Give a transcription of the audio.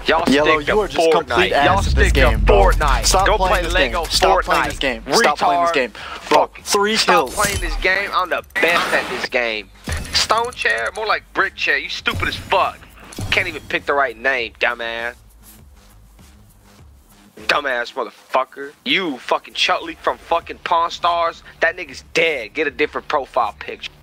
Y'all Yellow, stick to you are just complete Fortnite. Y'all ass at this stick to game, bro. Fortnite. Stop Don't playing play this Lego game. Stop Fortnite. playing this game. Stop playing this game. Bro, 3 kills. Stop playing this game. I'm the best at this game. Stone chair, more like brick chair. You stupid as fuck. Can't even pick the right name, dumbass. Dumbass motherfucker. You fucking Chutley from fucking Pawn Stars. That nigga's dead. Get a different profile picture.